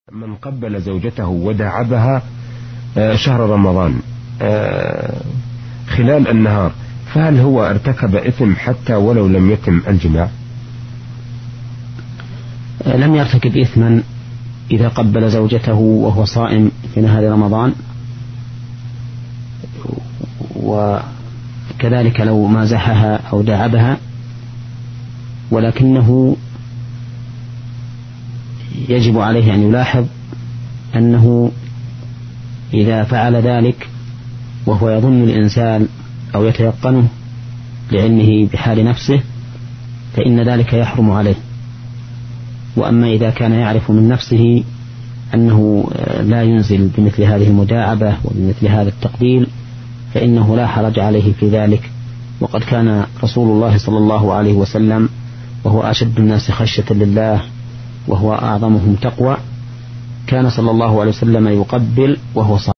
من قبل زوجته وداعبها شهر رمضان خلال النهار، فهل هو ارتكب إثم حتى ولو لم يتم الجماع؟ لم يرتكب إثما إذا قبل زوجته وهو صائم في نهار رمضان، وكذلك لو مازحها أو داعبها، ولكنه يجب عليه أن يلاحظ أنه إذا فعل ذلك وهو يظن الإنسان أو يتيقنه لعلمه بحال نفسه فإن ذلك يحرم عليه. وأما إذا كان يعرف من نفسه أنه لا ينزل بمثل هذه المداعبة وبمثل هذا التقبيل فإنه لا حرج عليه في ذلك. وقد كان رسول الله صلى الله عليه وسلم وهو أشد الناس خشية لله وهو أعظمهم تقوى، كان صلى الله عليه وسلم يقبل وهو صائم.